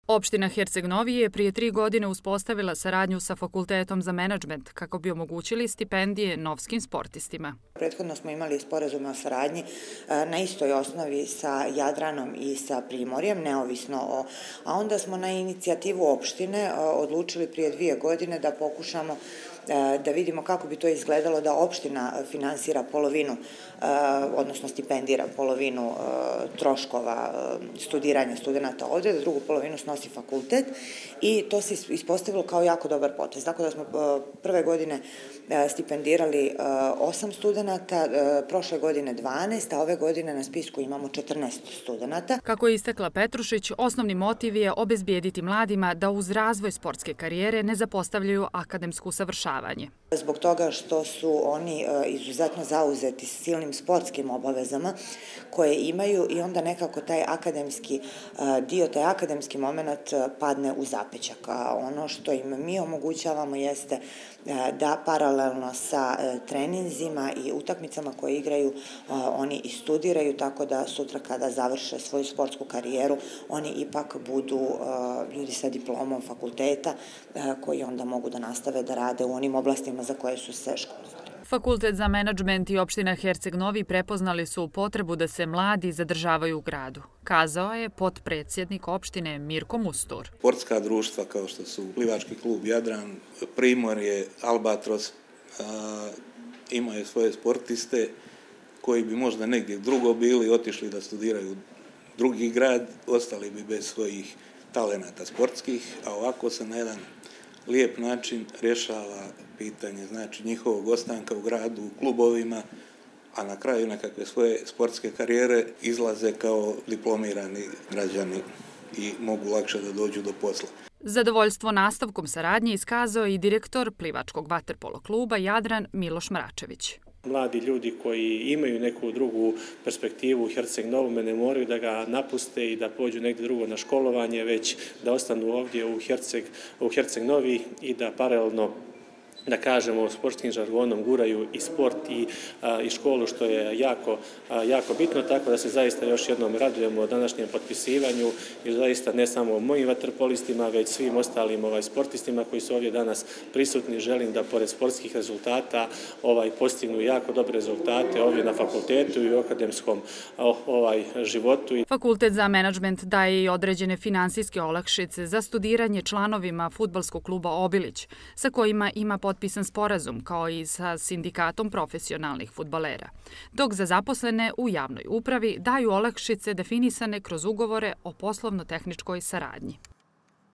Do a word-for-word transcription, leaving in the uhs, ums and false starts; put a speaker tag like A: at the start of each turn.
A: Opština Herceg Novi je prije tri godine uspostavila saradnju sa Fakultetom za menadžment kako bi omogućili stipendije novskim sportistima.
B: Prethodno smo imali sporazume o saradnji na istoj osnovi sa Jadranom i sa Primorjem, neovisno o... A onda smo na inicijativu opštine odlučili prije dvije godine da pokušamo da vidimo kako bi to izgledalo da opština finansira polovinu, odnosno stipendira polovinu troškova studiranja studenta ovde, da drugu polovinu snosi fakultet i to se ispostavilo kao jako dobar potez. Tako da smo prve godine stipendirali osam studenta, prošle godine dvanaest, a ove godine na spisku imamo četrnaest studenta.
A: Kako je istakla Petrušić, osnovni motiv je obezbijediti mladima da uz razvoj sportske karijere ne zapostavljaju akademsko usavršavanje.
B: Zbog toga što su oni izuzetno zauzeti silnim sportskim obavezama koje imaju i onda nekako taj akademski dio, taj akademski moment padne u zapećak. A ono što im mi omogućavamo jeste da paralelno sa treninzima i utakmicama koje igraju oni i studiraju, tako da sutra kada završe svoju sportsku karijeru oni ipak budu ljudi sa diplomom fakulteta koji onda mogu da nastave da rade u onim oblastima za koje su se školovali.
A: Fakultet za menadžment i opština Herceg Novi prepoznali su potrebu da se mladi zadržavaju u gradu, kazao je potpredsjednik opštine Mirko Mustur.
C: Sportska društva kao što su Plivački klub Jadran, Primorje, Albatros imaju svoje sportiste koji bi možda negdje drugo bili, otišli da studiraju drugi grad, ostali bi bez svojih talenata sportskih, a ovako se na jedan lijep način rješava pitanje znači njihovog ostanka u gradu, u klubovima, a na kraju nekakve svoje sportske karijere izlaze kao diplomirani građani i mogu lakše da dođu do posla.
A: Zadovoljstvo nastavkom saradnje iskazao i direktor Plivačkog vaterpolo kluba Jadran Miloš Mračević.
D: Mladi ljudi koji imaju neku drugu perspektivu u Herceg Novome ne moraju da ga napuste i da pođu negdje drugo na školovanje, već da ostanu ovdje u Herceg, u Herceg Novi i da paralelno, da kažemo, sportskim žargonom guraju i sport i, a, i školu, što je jako, a, jako bitno, tako da se zaista još jednom radujemo o današnjem potpisivanju i zaista ne samo mojim vaterpolistima, već svim ostalim ovaj, sportistima koji su ovdje danas prisutni. Želim da pored sportskih rezultata ovaj, postignu jako dobre rezultate ovdje na fakultetu i u akademskom ovaj, životu.
A: Fakultet za menadžment daje i određene finansijske olakšice za studiranje članovima fudbalskog kluba Obilić, sa kojima ima potpisan sporazum, kao i sa sindikatom profesionalnih fudbalera, dok za zaposlene u javnoj upravi daju olakšice definisane kroz ugovore o poslovno-tehničkoj saradnji.